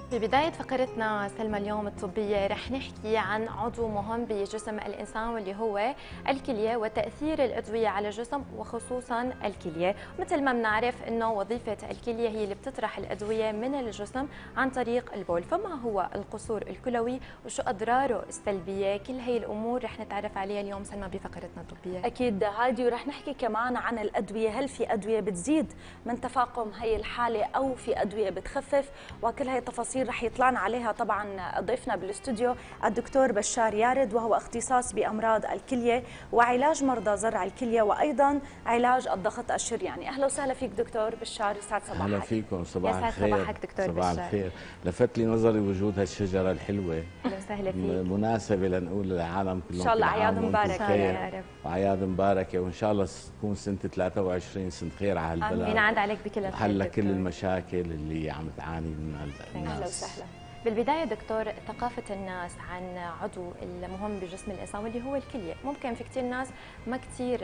ببداية فقرتنا سلمى اليوم الطبية رح نحكي عن عضو مهم بجسم الإنسان واللي هو الكلية وتأثير الأدوية على الجسم وخصوصا الكلية. مثل ما بنعرف أنه وظيفة الكلية هي اللي بتطرح الأدوية من الجسم عن طريق البول، فما هو القصور الكلوي وشو أضراره السلبية؟ كل هي الأمور رح نتعرف عليها اليوم سلمى بفقرتنا الطبية. أكيد هادي، ورح نحكي كمان عن الأدوية، هل في أدوية بتزيد من تفاقم هي الحالة أو في أدوية بتخفف؟ وكل هي التفاصيل رح يطلعنا عليها طبعا ضيفنا بالاستوديو الدكتور بشار يارد، وهو اختصاص بأمراض الكلية وعلاج مرضى زرع الكلية وأيضا علاج الضغط الشرياني. أهلا وسهلا فيك دكتور بشار، يسعد صباحك. أهلا فيكم، صباح الخير. يسعد صباحك دكتور صباح بشار. الخير. لفت لي نظري وجود هالشجرة الحلوة. أهلا وسهلا فيك. مناسبة لنقول للعالم كلهم إن شاء الله أعياد مباركة يا رب. وأعياد مباركة، وإن شاء الله تكون سنة 23 سنة خير على هالبلد. ينعاد عليك بكل الخير. حل كل المشاكل اللي عم تعاني منها الناس. أهلا وسهلا. بالبداية دكتور، ثقافة الناس عن عضو المهم بجسم الإنسان واللي هو الكلية، ممكن في كثير ناس ما كثير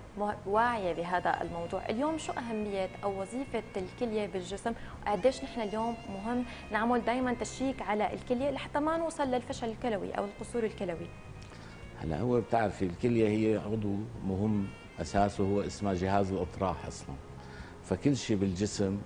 واعية بهذا الموضوع. اليوم شو أهمية أو وظيفة الكلية بالجسم، وقديش نحن اليوم مهم نعمل دائما تشيك على الكلية لحتى ما نوصل للفشل الكلوي أو القصور الكلوي؟ هلا هو بتعرفي الكلية هي عضو مهم، أساسه هو اسمه جهاز الإطراح أصلا، فكل شيء بالجسم،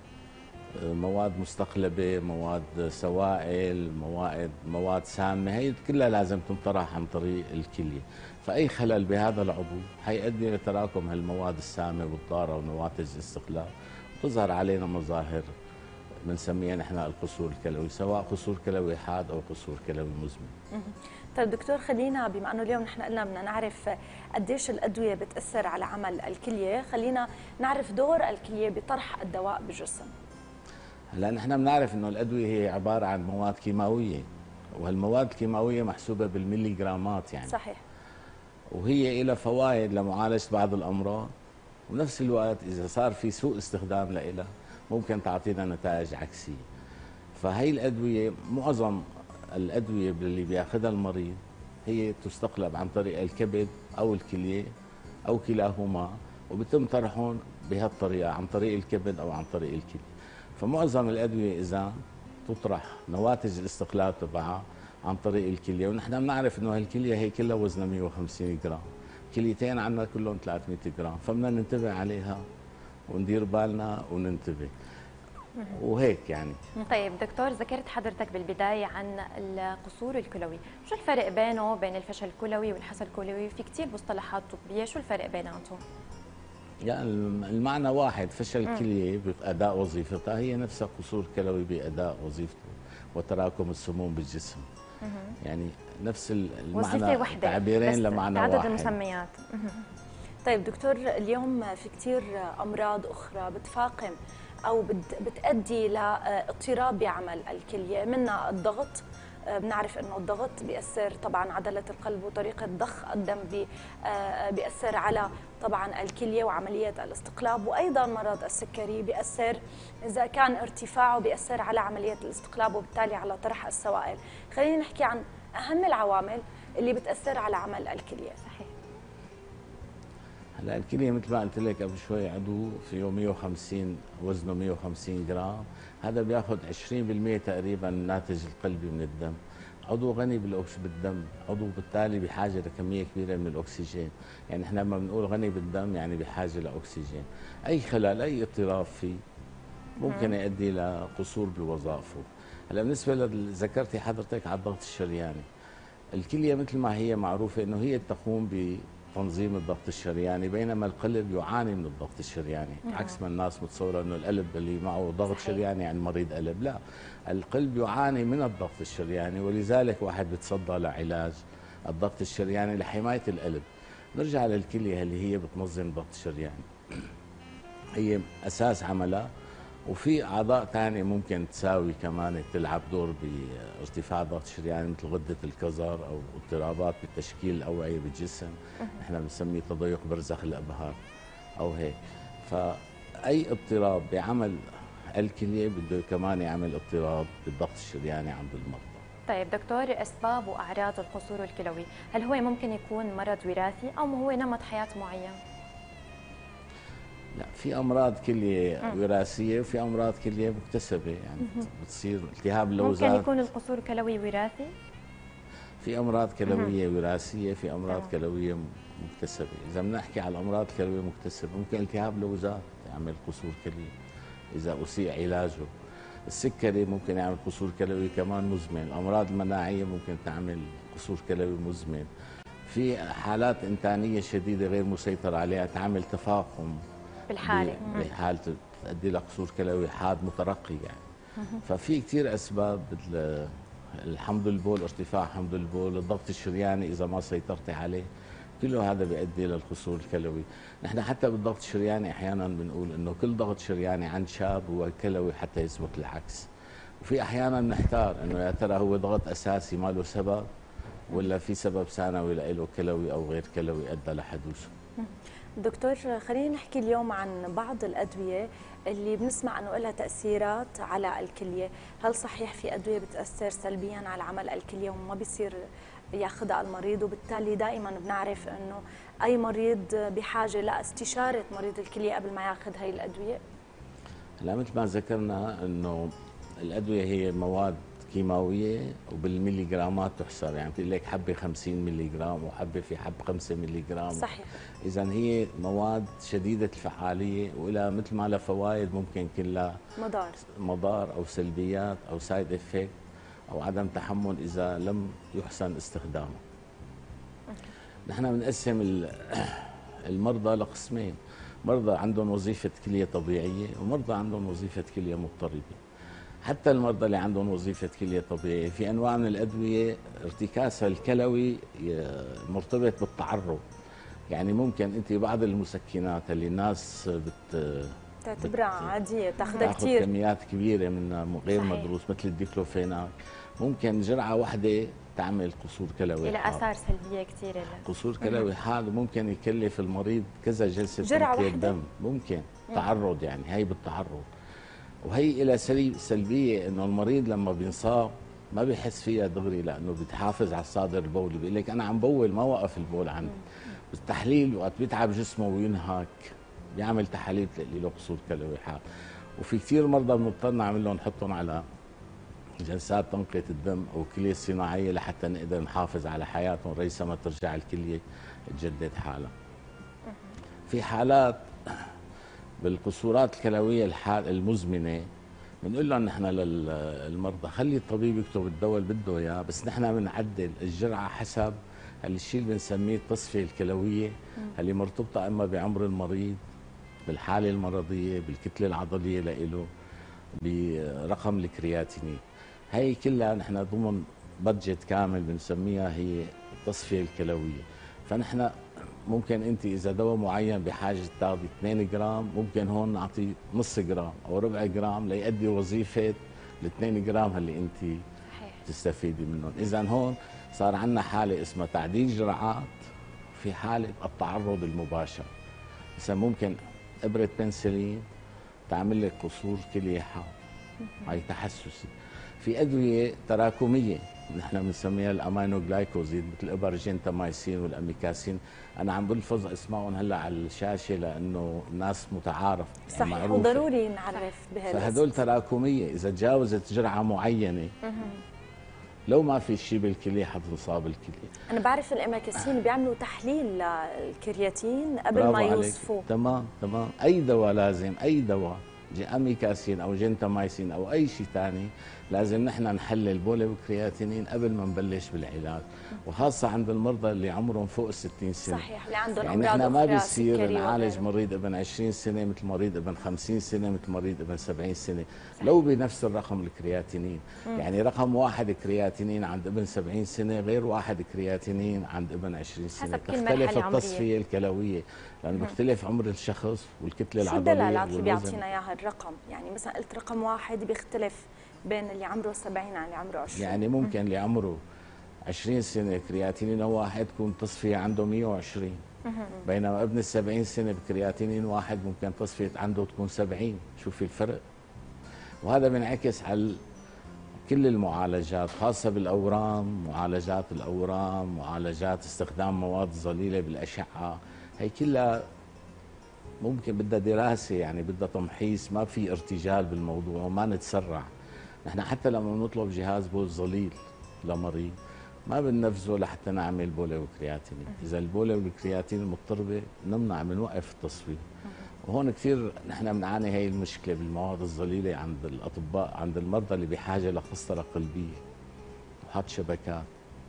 مواد مستقلبة، مواد سوائل، مواد سامة، هي كلها لازم تنطرح عن طريق الكلية. فأي خلل بهذا العضو حيؤدي لتراكم هالمواد السامة والضارة ونواتج الاستقلال، وتظهر علينا مظاهر بنسميها نحن القصور الكلوي، سواء قصور كلوي حاد أو قصور كلوي مزمن. طيب دكتور، خلينا بما انه اليوم نحن قلنا بدنا نعرف قديش الادويه بتاثر على عمل الكليه، خلينا نعرف دور الكليه بطرح الدواء بالجسم. هلا نحن بنعرف انه الادويه هي عباره عن مواد كيماويه، وهالمواد الكيماويه محسوبه بالملي جرامات يعني. صحيح. وهي لها فوائد لمعالجه بعض الامراض، ونفس الوقت اذا صار في سوء استخدام لها ممكن تعطينا نتائج عكسيه. فهي الادويه، معظم الادويه اللي بياخذها المريض هي تستقلب عن طريق الكبد او الكليه او كلاهما، وبيتم طرحهم بهالطريقه عن طريق الكبد او عن طريق الكليه. فمعظم الادويه اذا تطرح نواتج الاستقلال تبعها عن طريق الكليه، ونحن بنعرف انه هالكليه هي كلها وزنها 150 جرام، كليتين عندنا كلهم 300 جرام، فبدنا ننتبه عليها وندير بالنا وننتبه وهيك يعني. طيب دكتور، ذكرت حضرتك بالبداية عن القصور الكلوي، شو الفرق بينه وبين الفشل الكلوي والحصى الكلوي؟ في كثير مصطلحات طبية، شو الفرق بيناتهم؟ يعني المعنى واحد، فشل الكلية بأداء وظيفتها هي نفسها قصور كلوي بأداء وظيفته وتراكم السموم بالجسم. يعني نفس المعنى، تعبيرين لمعنى واحد، عدد المسميات. طيب دكتور، اليوم في كثير أمراض أخرى بتفاقم أو بتؤدي لاضطراب بعمل الكلية، منها الضغط. بنعرف انه الضغط بيأثر طبعا عضلة القلب وطريقة ضخ الدم، بيأثر على طبعا الكلية وعملية الاستقلاب، وايضا مرض السكري بيأثر اذا كان ارتفاعه بيأثر على عملية الاستقلاب وبالتالي على طرح السوائل. خلينا نحكي عن اهم العوامل اللي بتأثر على عمل الكلية. صحيح. هلا الكلية مثل ما قلت لك قبل شوي عضو فيه 150، وزنه 150 جرام، هذا بياخذ 20% تقريبا الناتج القلبي من الدم. عضو غني بالدم، عضو بالتالي بحاجه لكميه كبيره من الاكسجين، يعني احنا لما بنقول غني بالدم يعني بحاجه لاكسجين. اي خلل، اي اضطراب فيه ممكن يؤدي لقصور بوظائفه. هلا بالنسبه ذكرتي حضرتك على الضغط الشرياني، الكليه مثل ما هي معروفه انه هي تقوم تنظيم الضغط الشرياني، بينما القلب يعاني من الضغط الشرياني. عكس ما الناس متصوره انه القلب اللي معه ضغط شرياني يعني مريض قلب، لا، القلب يعاني من الضغط الشرياني، ولذلك واحد بيتصدى لعلاج الضغط الشرياني لحمايه القلب. نرجع للكليه اللي هي بتنظم الضغط الشرياني، هي اساس عملها، وفي اعضاء ثانيه ممكن تساوي كمان تلعب دور بارتفاع الضغط الشرياني، مثل غده الكظر او اضطرابات بتشكيل الاوعيه بالجسم، احنا بنسميه تضيق برزخ الابهار او هيك. فاي اضطراب بعمل الكليه بده كمان يعمل اضطراب بالضغط الشرياني عند المرضى. طيب دكتور، اسباب واعراض القصور الكلوي، هل هو ممكن يكون مرض وراثي او هو نمط حياه معين؟ لا، في امراض كليه وراثيه وفي امراض كليه مكتسبه، يعني بتصير التهاب اللوزات. ممكن يكون القصور الكلوي وراثي؟ في امراض كلويه وراثيه، في امراض كلويه مكتسبه. اذا بنحكي على الامراض الكلويه المكتسبه ممكن التهاب لوزات يعمل قصور كلوي اذا اسيء علاجه. السكري ممكن يعمل قصور كلوي كمان مزمن. الامراض المناعيه ممكن تعمل قصور كلوي مزمن. في حالات انتانيه شديده غير مسيطر عليها تعمل تفاقم بالحاله، بحاله تؤدي لقصور كلوي حاد مترقي يعني. ففي كثير اسباب. الحمض البول، ارتفاع حمض البول، الضغط الشرياني اذا ما سيطرت عليه، كله هذا بيؤدي للقصور الكلوي. نحن حتى بالضغط الشرياني احيانا بنقول انه كل ضغط شرياني عند شاب هو كلوي حتى يثبت العكس. وفي احيانا نحتار انه يا ترى هو ضغط اساسي ما له سبب ولا في سبب ثانوي له كلوي او غير كلوي ادى لحدوثه. دكتور، خلينا نحكي اليوم عن بعض الأدوية اللي بنسمع أنه لها تأثيرات على الكلية. هل صحيح في أدوية بتأثر سلبيا على عمل الكلية وما بيصير ياخذها المريض، وبالتالي دائما بنعرف أنه أي مريض بحاجة لاستشارة مريض الكلية قبل ما ياخذ هاي الأدوية؟ هلا مثل ما ذكرنا انه الادويه هي مواد كيماويه وبالملي جرامات تحسب، يعني بتقول لك حبه 50 ملي جرام وحبه في حب 5 ملي جرام. صحيح. اذا هي مواد شديده الفعاليه ولا مثل ما لها فوائد ممكن يكون لها مضار او سلبيات او سايد افكت او عدم تحمل اذا لم يحسن استخدامه. نحن بنقسم المرضى لقسمين، مرضى عندهم وظيفه كليه طبيعيه ومرضى عندهم وظيفه كليه مضطربه. حتى المرضى اللي عندهم وظيفة كلية طبيعية في أنواع من الأدوية ارتكاسها الكلوي مرتبط بالتعرض. يعني ممكن أنت بعض المسكنات اللي الناس تعتبرها عادية بتاخذها كثير، كميات كبيرة منها غير مدروس مثل الديكلوفيناك، ممكن جرعة واحدة تعمل قصور كلوي، إلى آثار سلبية كثيرة. قصور كلوي حاد ممكن يكلف المريض كذا جلسة تنقية دم، ممكن تعرض، يعني هي بالتعرض. وهي إلى سلبية إنه المريض لما بينصاب ما بيحس فيها دغري لأنه بتحافظ على الصادر البولي، بيقول لك أنا عم بول ما وقف البول عندي. بالتحليل وقت بيتعب جسمه وينهك بيعمل تحاليل تلاقي له قصور كلوي حاد. وفي كثير مرضى بنضطر نعمل لهم نحطهم على جلسات تنقية الدم أو كلية صناعية لحتى نقدر نحافظ على حياتهم ريثما ترجع الكلية تجدد حالها. في حالات بالقصورات الكلويه المزمنه بنقول لهم نحن للمرضى خلي الطبيب يكتب الدواء اللي بده اياه، بس نحن بنعدل الجرعه حسب الشيء اللي بنسميه التصفيه الكلويه اللي مرتبطه اما بعمر المريض، بالحاله المرضيه، بالكتله العضليه له، برقم الكرياتينين. هي كلها نحن ضمن بادجت كامل بنسميها هي التصفيه الكلويه. فنحن ممكن انت اذا دواء معين بحاجه تاخذي 2 جرام ممكن هون نعطي نص جرام او ربع جرام ليؤدي وظيفه ال 2 جرام اللي انت تستفيدي منهم. اذا هون صار عندنا حاله اسمها تعديل جرعات، في حاله التعرض المباشر. مثلا ممكن ابره بنسلين تعمل لك قصور كليه حاد، هي تحسسي. في ادويه تراكميه نحن بنسميها الامينو جلايكوزيد مثل الابرجنتامايسين والاميكاسين، انا عم بلفظ اسمائهم هلا على الشاشه لانه الناس متعارف صحيح معروفة. وضروري نعرف بهالاسم. فهدول تراكميه اذا تجاوزت جرعه معينه لو ما في شيء بالكليه حتنصاب الكليه. انا بعرف الاميكاسين بيعملوا تحليل للكرياتين قبل ما يوصفوه. تمام. اي دواء لازم، اي دواء اميكاسين او جنتامايسين او اي شيء ثاني لازم نحن نحلل بولا وكرياتينين قبل ما نبلش بالعلاج، وخاصه عند المرضى اللي عمرهم فوق ال 60 سنه. صحيح، اللي عندهم يعني امراض نحن ما أخرى بيصير نعالج مريض ابن 20 سنه مثل مريض ابن 50 سنه مثل مريض ابن 70 سنه. صحيح. لو بنفس الرقم الكرياتينين، يعني رقم 1 كرياتينين عند ابن 70 سنه غير 1 كرياتينين عند ابن 20 سنه، تختلف التصفيه الكلويه لانه بيختلف عمر الشخص والكتله العضليه. شو الدلالات اللي بيعطينا اياها الرقم؟ يعني مثلا قلت رقم 1 بيختلف بين اللي عمره 70 عن اللي عمره 20. يعني ممكن اللي عمره 20 سنه كرياتينين واحد تكون تصفيه عنده 120، بينما ابن ال 70 سنه بكرياتينين واحد ممكن تصفيه عنده تكون 70. شوفي الفرق. وهذا بينعكس على كل المعالجات خاصه بالاورام، معالجات الاورام، معالجات استخدام مواد ظليله بالاشعه، هي كلها ممكن بدها دراسه، يعني بدها تمحيص، ما في ارتجال بالموضوع وما نتسرع. نحن حتى لما نطلب جهاز بول ظليل لمريض ما بننفذه لحتى نعمل بوله وكرياتينين، اذا البوله والكرياتين مضطربه بنمنع، بنوقف التصوير. وهون كثير نحن بنعاني هي المشكله بالمواد الظليله عند الاطباء، عند المرضى اللي بحاجه لقسطره قلبيه وحط شبكات.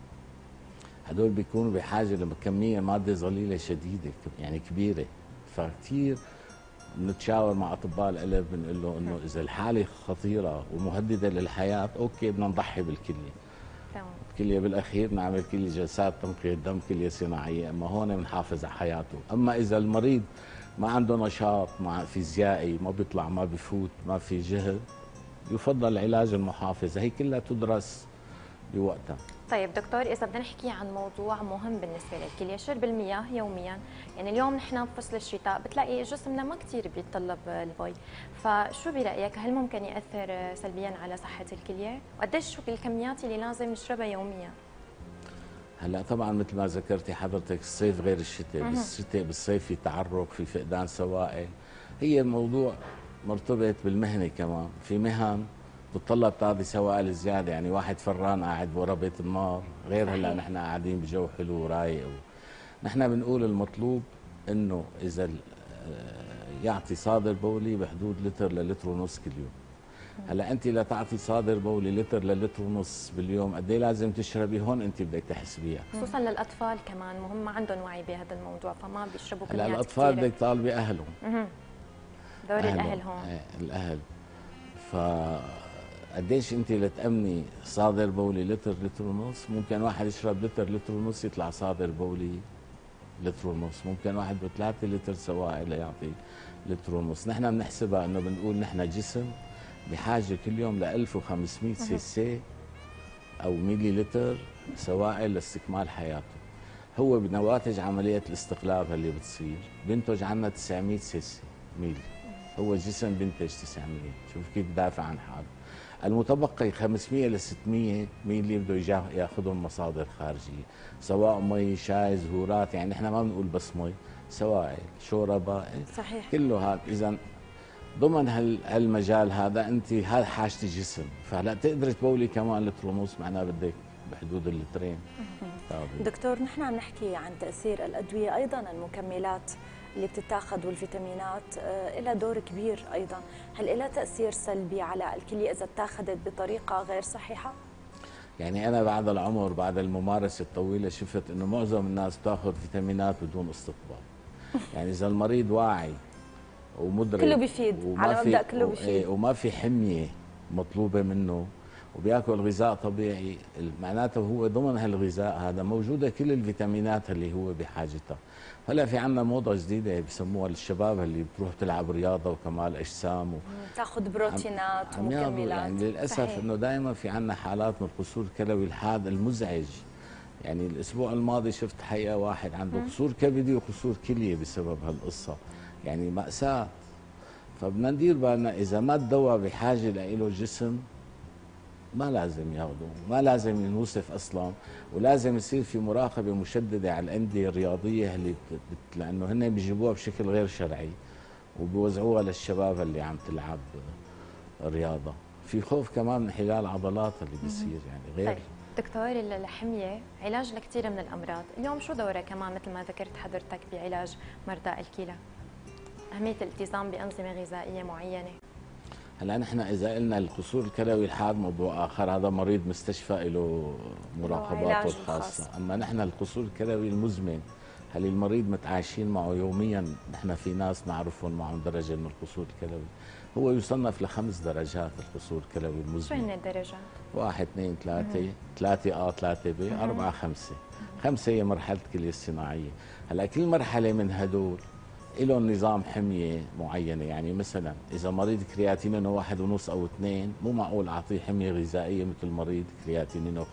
هدول بيكونوا بحاجه لكميه ماده ظليله شديده يعني كبيره، فكثير بنتشاور مع اطباء القلب بنقول له انه اذا الحاله خطيره ومهدده للحياه اوكي بدنا نضحي بالكليه. تمام. الكليه بالاخير نعمل كل جلسات تنقيه دم، كليه صناعيه، اما هون بنحافظ على حياته. اما اذا المريض ما عنده نشاط مع فيزيائي، ما بيطلع ما بيفوت، ما في جهد، يفضل العلاج المحافظ. هي كلها تدرس بوقتها. طيب دكتور، إذا بدنا نحكي عن موضوع مهم بالنسبة للكلية، شرب المياه يوميا. يعني اليوم نحن بفصل الشتاء بتلاقي جسمنا ما كثير بيتطلب المي، فشو برأيك هل ممكن يأثر سلبيا على صحة الكلية؟ وقديش شو الكميات اللي لازم نشربها يوميا؟ هلا طبعا مثل ما ذكرتي حضرتك الصيف غير الشتاء، بالصيف في تعرق، في فقدان سوائل. هي موضوع مرتبط بالمهنه كمان، في مهن بتطلب تعطي سوائل زياده، يعني واحد فران قاعد ورا بيت النار غير هلا نحن قاعدين بجو حلو ورايق. نحن بنقول المطلوب انه اذا يعطي صادر بولي بحدود لتر للتر ونص كل يوم. هلا انت لتعطي صادر بولي لتر للتر ونص باليوم قد ايه لازم تشربي؟ هون انت بدك تحسبيها. خصوصا للاطفال كمان مهم، ما عندهم وعي بهذا الموضوع فما بيشربوا كميات كثيره. الاطفال بدك تطالبي اهلهم. دور الاهل هون. الاهل. ف قديش انت لتامني صادر بولي لتر لتر ونص؟ ممكن واحد يشرب لتر لتر ونص يطلع صادر بولي لتر ونص، ممكن واحد ب3 لتر سوائل يعطي لتر ونص. نحن بنحسبها انه بنقول نحن جسم بحاجه كل يوم ل 1500 سي سي او ميلي لتر سوائل لاستكمال حياته. هو بنواتج عمليه الاستقلاب اللي بتصير بينتج عنا 900 سي سي ميلي. هو الجسم بينتج 900، شوف كيف بدافع عن حاله. المتبقي 500 ل 600 ميلي بده ياخذهم مصادر خارجيه، سواء مي، شاي، زهورات، يعني نحن ما بنقول بس مي، سوائل، شوربه، صحيح كله هذا. اذا ضمن هالمجال هذا انت هذا حاجه الجسم، فهلا تقدر تبولي كمان لتر ونص، معناها بدك بحدود اللترين. دكتور، نحن عم نحكي عن تاثير الادويه، ايضا المكملات اللي بتتاخذ والفيتامينات لها دور كبير ايضا، هل لها تاثير سلبي على الكليه اذا اتاخذت بطريقه غير صحيحه؟ يعني انا بعد العمر بعد الممارسه الطويله شفت انه معظم الناس بتاخذ فيتامينات بدون استقبال. يعني اذا المريض واعي ومدرك كله بيفيد، على مبدا كله بيفيد، وما في حميه مطلوبه منه وبياكل غذاء طبيعي، معناته هو ضمن هالغذاء هذا موجوده كل الفيتامينات اللي هو بحاجتها. هلا في عندنا موضه جديده بسموها للشباب اللي بتروح تلعب رياضه وكمال اجسام تاخذ بروتينات ومكملات. يعني للاسف انه دائما في عندنا حالات من القصور الكلوي الحاد المزعج. يعني الاسبوع الماضي شفت حقيقه واحد عنده قصور كبدي وقصور كليه بسبب هالقصه، يعني مأساة. فبدنا ندير بالنا اذا ما الدواء بحاجه له الجسم ما لازم ياخذه، ما لازم ينوصف اصلا، ولازم يصير في مراقبه مشدده على الانديه الرياضيه اللي لانه هن بيجيبوها بشكل غير شرعي وبيوزعوها للشباب اللي عم تلعب رياضه. في خوف كمان من انحلال عضلات اللي بيصير يعني غير. طيب دكتور، الحمية علاج لكثير من الامراض، اليوم شو دورها كمان مثل ما ذكرت حضرتك بعلاج مرضى الكلى؟ اهميه الالتزام بانظمه غذائيه معينه. هلا نحن اذا قلنا القصور الكلوي الحاد موضوع اخر، هذا مريض مستشفى له مراقباته الخاصه. اما نحن القصور الكلوي المزمن هل المريض متعايشين معه يوميا، نحن في ناس نعرفهم معهم درجه من القصور الكلوي، هو يصنف ل5 درجات القصور الكلوي المزمن. شو هن الدرجات؟ 1 2 3 3 3 ب 4 5. 5 هي مرحله الكليه الصناعيه. هلا كل مرحله من هدول لهم نظام حميه معينه، يعني مثلا اذا مريض كرياتينينه 1.5 أو 2 مو معقول اعطيه حميه غذائيه مثل مريض كرياتينينه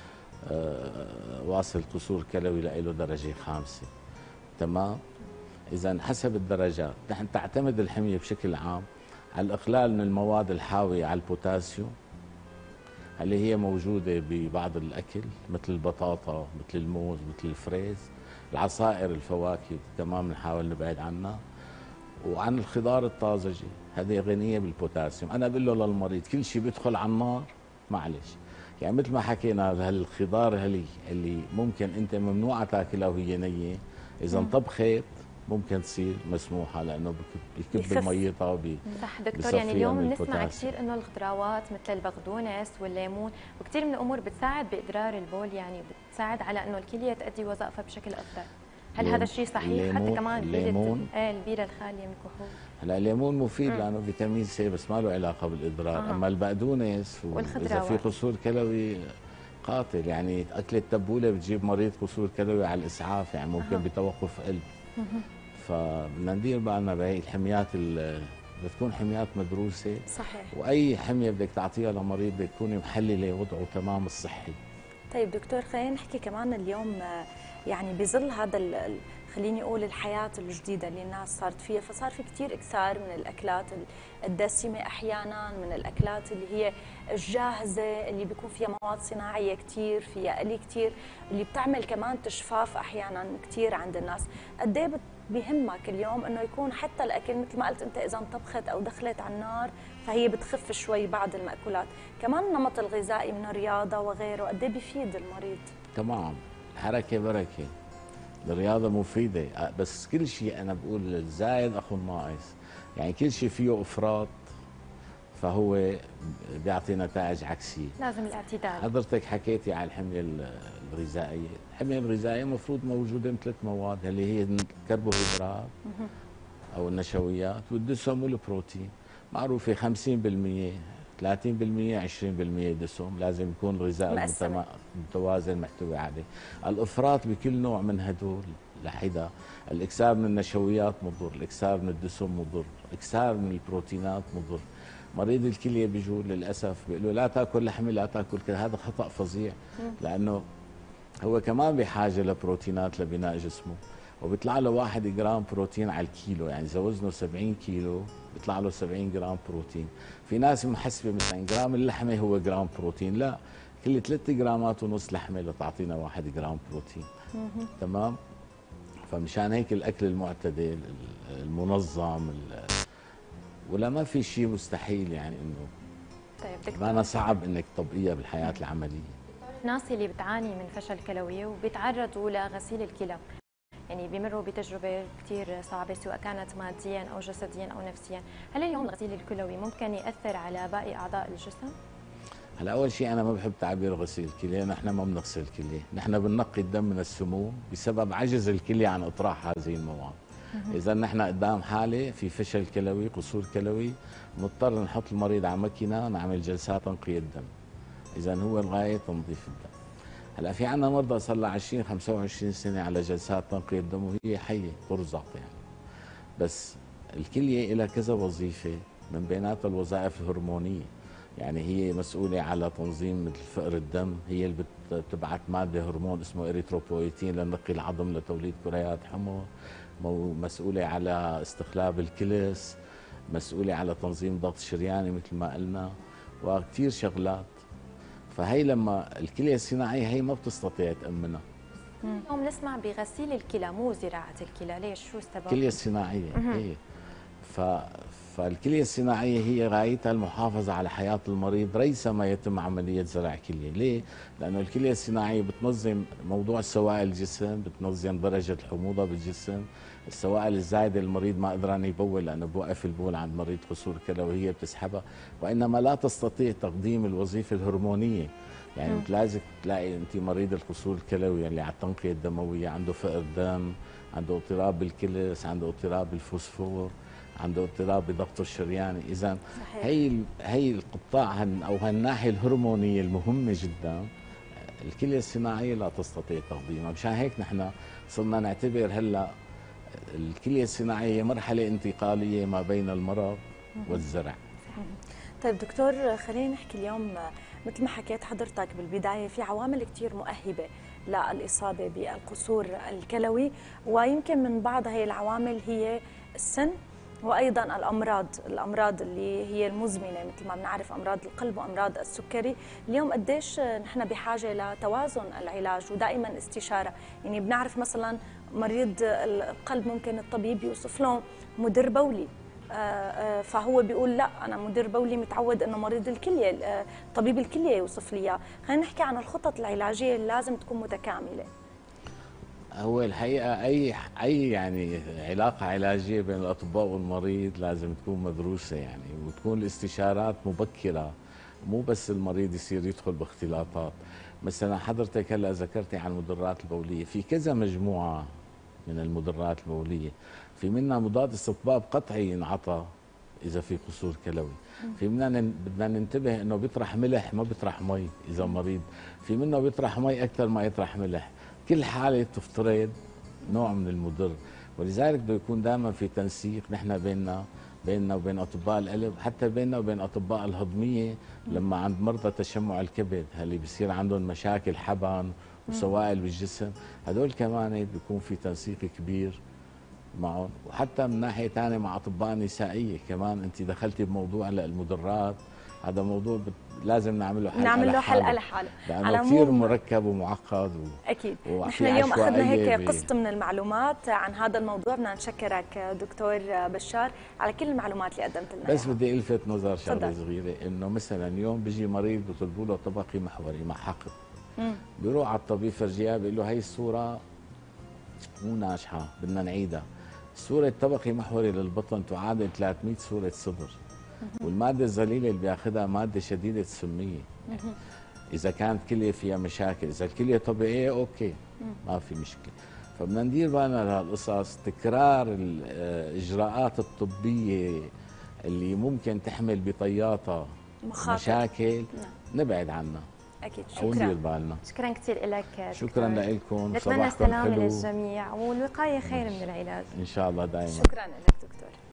واصل قصور كلوي له درجه 5. تمام؟ اذا حسب الدرجات نحن تعتمد الحميه بشكل عام على الاقلال من المواد الحاويه على البوتاسيوم اللي هي موجوده ببعض الاكل مثل البطاطا، مثل الموز، مثل الفريز، العصائر، الفواكه كمان بنحاول نبعد عنها. وعن الخضار الطازجه، هذه غنيه بالبوتاسيوم. انا بقول له للمريض كل شيء بيدخل على النار معلش، يعني مثل ما حكينا هالخضار اللي ممكن انت ممنوع تاكلها وهي نيه، اذا انطبخت ممكن تصير مسموحه لانه بكب ميتها صح دكتور. يعني اليوم بنسمع كثير انه الخضروات مثل البقدونس والليمون وكثير من الامور بتساعد بادرار البول، يعني بتساعد على انه الكليه تؤدي وظائفها بشكل افضل. هل هذا الشيء صحيح؟ حتى كمان الليمون البيره الخاليه من الكحول. هلا الليمون مفيد لانه فيتامين سي بس ما له علاقه بالادرار. اما البقدونس اذا في قصور كلوي قاتل، يعني اكله تبوله بتجيب مريض قصور كلوي على الاسعاف، يعني ممكن بتوقف قلب. فبدنا ندير بالنا بهي الحميات بتكون حميات مدروسه. صحيح. واي حميه بدك تعطيها لمريض بدك تكوني محلله وضعه تمام الصحي. طيب دكتور، خلينا نحكي كمان اليوم يعني بظل هذا خليني اقول الحياه الجديده اللي الناس صارت فيها، فصار في كثير اكثار من الاكلات الدسمه، احيانا من الاكلات اللي هي الجاهزه اللي بيكون فيها مواد صناعيه كثير، فيها قلي كثير، اللي بتعمل كمان تجفاف احيانا كثير عند الناس. قد ايه بيهمك اليوم انه يكون حتى الاكل مثل ما قلت انت اذا انطبخت او دخلت على النار فهي بتخف شوي بعض المأكولات، كمان النمط الغذائي من الرياضه وغيره قد ايه بيفيد المريض؟ تمام، الحركه بركه، الرياضه مفيده، بس كل شيء انا بقول الزايد اخو الناقص، يعني كل شيء فيه افراط فهو بيعطي نتائج عكسيه. لازم الاعتدال. حضرتك حكيتي على الحميه الغذائيه، الحميه الغذائيه المفروض موجوده من 3 مواد اللي هي الكربوهيدرات او النشويات والدسم والبروتين، معروفه 50% 30% 20% دسم، لازم يكون الغذاء متوازن محتوي عليه. الافراط بكل نوع من هدول لحدا، الاكثار من النشويات مضر، الاكثار من الدسم مضر، الاكثار من البروتينات مضر. مريض الكليه بيجوا للاسف بيقولوا لا تاكل لحمه لا تاكل كذا، هذا خطا فظيع، لانه هو كمان بحاجه لبروتينات لبناء جسمه، وبيطلع له 1 جرام بروتين على الكيلو، يعني اذا وزنه 70 كيلو بيطلع له 70 جرام بروتين. في ناس محسبه مثلا جرام اللحمه هو جرام بروتين، لا، كل 3 جرامات ونص لحمه لتعطينا 1 جرام بروتين. تمام؟ فمشان هيك الاكل المعتدل المنظم ولا ما في شيء مستحيل، يعني انه طيب ما صعب انك تطبقيها بالحياه العمليه. الناس اللي بتعاني من فشل كلوي وبيتعرضوا لغسيل الكلى، يعني بيمروا بتجربه كثير صعبه سواء كانت ماديا او جسديا او نفسيا، هل اليوم الغسيل الكلوي ممكن ياثر على باقي اعضاء الجسم؟ هلا اول شيء انا ما بحب تعبير غسيل الكلى، نحن ما بنغسل الكلى، نحن بننقي الدم من السموم بسبب عجز الكلى عن اطراح هذه المواد. اذا نحن قدام حاله في فشل كلوي قصور كلوي مضطر نحط المريض على ماكينه نعمل جلسات تنقيه الدم، اذا هو الغايه تنظيف الدم. هلا في عندنا مرضى صار لها 20 25 سنه على جلسات تنقيه الدم وهي حيه ترزق يعني. بس الكليه لها كذا وظيفه، من بيناتها الوظائف الهرمونيه، يعني هي مسؤوله على تنظيم مثل فقر الدم، هي اللي بتبعث ماده هرمون اسمه اريثروبويتين لنقي العظم لتوليد كريات حمر، مسؤوله على استخلاف الكلس، مسؤوله على تنظيم ضغط الشرياني مثل ما قلنا، وكثير شغلات. فهي لما الكليه الصناعيه هي ما بتستطيع تامنها. اليوم نسمع بغسيل الكلى مو زراعه الكلى، ليش؟ شو السبب؟ الكليه الصناعيه هي فالكليه الصناعيه هي غايتها المحافظه على حياه المريض ليس ما يتم عمليه زرع كليه، ليه؟ لانه الكليه الصناعيه بتنظم موضوع سوائل الجسم، بتنظم درجه الحموضه بالجسم، السوائل الزايده المريض ما قدران يبول لانه بوقف البول عند مريض قصور كلوي هي بتسحبها، وانما لا تستطيع تقديم الوظيفه الهرمونيه. يعني لازم تلاقي انت مريض القصور الكلوي اللي على التنقيه الدمويه عنده فقر دم، عنده اضطراب بالكلس، عنده اضطراب بالفوسفور، عنده اضطراب بضغطه الشرياني. اذا هي القطاع او هالناحيه الهرمونيه المهمه جدا الكليه الصناعيه لا تستطيع تقديمها، مشان هيك نحن صرنا نعتبر هلا الكليه الصناعيه مرحله انتقاليه ما بين المرض والزرع. طيب دكتور، خلينا نحكي اليوم مثل ما حكيت حضرتك بالبدايه في عوامل كثير مؤهبه للاصابه بالقصور الكلوي، ويمكن من بعض هي العوامل هي السن، وايضا الامراض اللي هي المزمنه مثل ما بنعرف امراض القلب وامراض السكري. اليوم قديش نحن بحاجه لتوازن العلاج ودائما استشاره، يعني بنعرف مثلا مريض القلب ممكن الطبيب يوصف له مدر بولي، فهو بيقول لا انا مدير بولي متعود انه مريض الكليه طبيب الكليه يوصف لي اياه. خلينا نحكي عن الخطط العلاجيه اللي لازم تكون متكامله. هو الحقيقه اي يعني علاقه علاجيه بين الاطباء والمريض لازم تكون مدروسه يعني، وتكون الاستشارات مبكره، مو بس المريض يصير يدخل باختلاطات. مثلا حضرتك هلا ذكرتي عن المدرات البوليه، في كذا مجموعه من المدرات البوليه، في منها مضاد استطباب قطعي ينعطى اذا في قصور كلوي، في منها بدنا ننتبه انه بيطرح ملح ما بيطرح مي اذا مريض، في منه بيطرح مي اكثر ما يطرح ملح، كل حاله تفترض نوع من المدر، ولذلك بده يكون دائما في تنسيق نحن بيننا وبين اطباء القلب، حتى بيننا وبين اطباء الهضميه لما عند مرضى تشمع الكبد اللي بيصير عندهم مشاكل حبن وسوائل بالجسم، هدول كمان بيكون في تنسيق كبير معهم. وحتى من ناحيه ثانيه مع اطباء نسائيه كمان، انت دخلتي بموضوع هلا المدرات، هذا موضوع لازم نعمل له حلقه لحاله لانه كثير مركب ومعقد اكيد. نحن اليوم اخذنا هيك قسط من المعلومات عن هذا الموضوع، بدنا نشكرك دكتور بشار على كل المعلومات اللي قدمت لنا. بس بدي الفت نظر شغله صغيره، انه مثلا اليوم بيجي مريض بيطلبوا له طبقي محوري مع حقد، بيروح على الطبيب فرجيها بيقول له هي الصوره مو ناجحه بدنا نعيدها. صورة طبقي محوري للبطن تعادل 300 صورة صدر، والمادة الظليلة اللي بياخذها مادة شديدة السمية. إذا كانت كلية فيها مشاكل، إذا الكلية طبيعية أوكي ما في مشكلة. فبدنا ندير بالنا لهالقصص، تكرار الإجراءات الطبية اللي ممكن تحمل بطياتها مشاكل نبعد عنها. أكيد. شكرا كثير لك. شكرا لكم. نتمنى السلامة للجميع والوقاية خير من العلاج إن شاء الله دائما. شكرا لك دكتور.